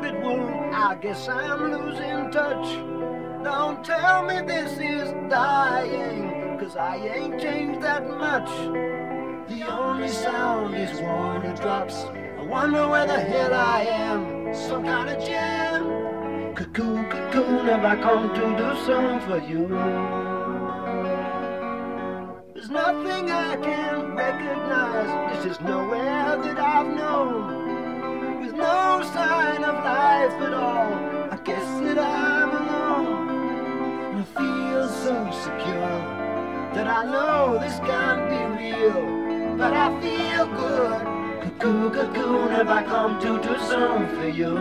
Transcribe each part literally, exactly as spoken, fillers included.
thought it would. I guess I'm losing touch. Don't tell me this is dying, 'cause I ain't changed that much. The only sound is water drops. I wonder where the hell I am. Some kind of jam. Cuckoo, cocoon, have I come to do something for you? There's nothing I can recognize. This is nowhere that I've known. With no sign of life at all, I guess that I'm alone. And I feel so secure that I know this can't be real. But I feel good. Cuckoo, cocoon, have I come to do something for you?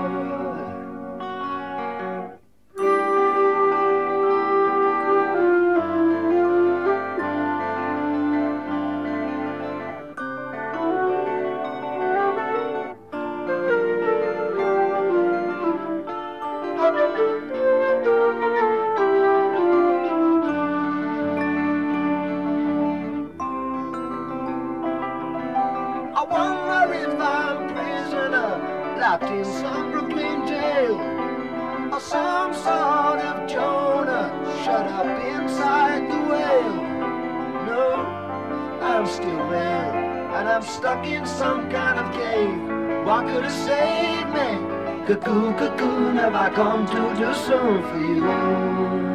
I wonder if I'm prisoner, locked in some Brooklyn jail, or some sort of Jonah, shut up inside the whale. No, I'm still there, and I'm stuck in some kind of cave. What could have saved me? Cuckoo, cocoon, have I come to do something for you?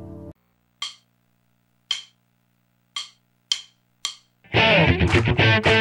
Thank you.